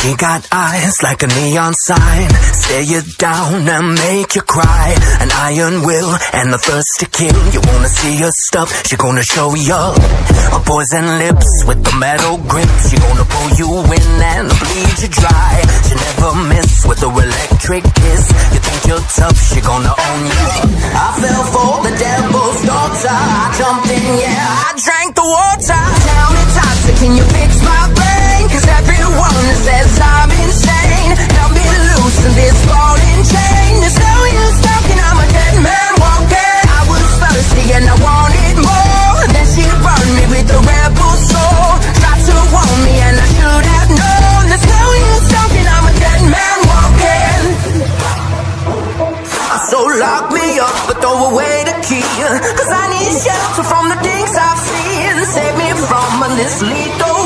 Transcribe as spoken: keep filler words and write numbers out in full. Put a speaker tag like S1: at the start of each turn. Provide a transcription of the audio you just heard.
S1: She got eyes like a neon sign, stare you down and make you cry. An iron will and a thirst to kill. You wanna see her stuff, she gonna show you. Her poison lips with the metal grip, she gonna pull you in and bleed you dry. She never miss with her electric kiss. You think you're tough, she gonna own you. I fell for the devil's daughter, I jumped in, yeah, I drank the water. Tell me toxic, can you fix my brain? Cause everyone says I'm insane. Help me loosen this ball and chain. There's no use talking, I'm a dead man walking. I was thirsty and I wanted more. Then she burned me with a rebel soul. Tried to warn me and I should have known. There's no use talking, I'm a dead man walking. So lock me up but throw away the key, cause I need shelter from the things I've seen. Save me from this lethal